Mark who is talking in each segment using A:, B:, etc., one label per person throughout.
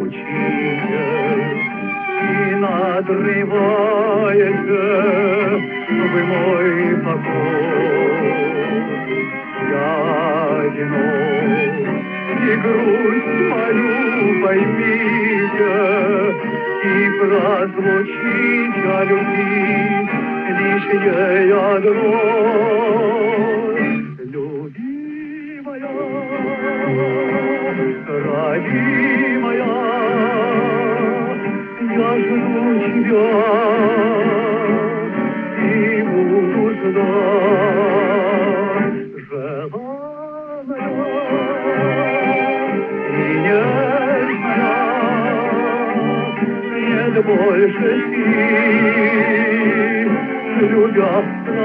A: учитель, и надрывается вы мой покой. Я одинок, и грусть мою поймите, и прозвучить о любви лишь ей одно. Любимая, родимая, я жду тебя и буду ждать, желанная и нежная, нет больше сил, любя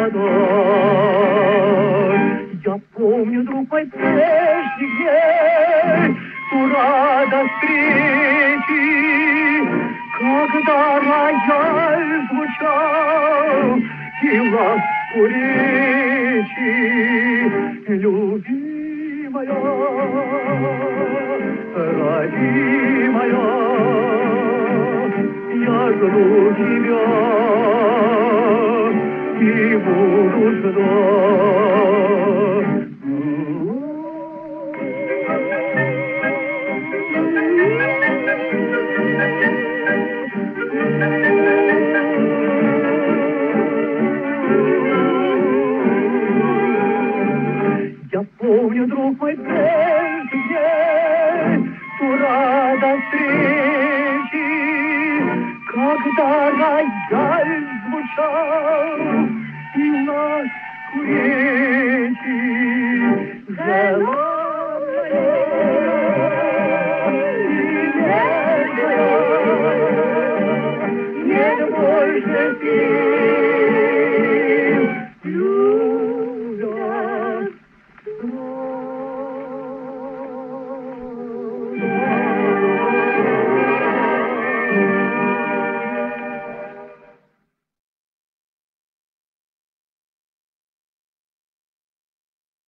A: страдать. Я помню, друг мой, прежних дней, ту радость встречи, когда рояль звучал и ласку речи. Любимая, родимая, я жду тебя и буду ждать. Я помню, друг мой, прежний день, ту радость встречи, когда рояль звучал и ласку речи.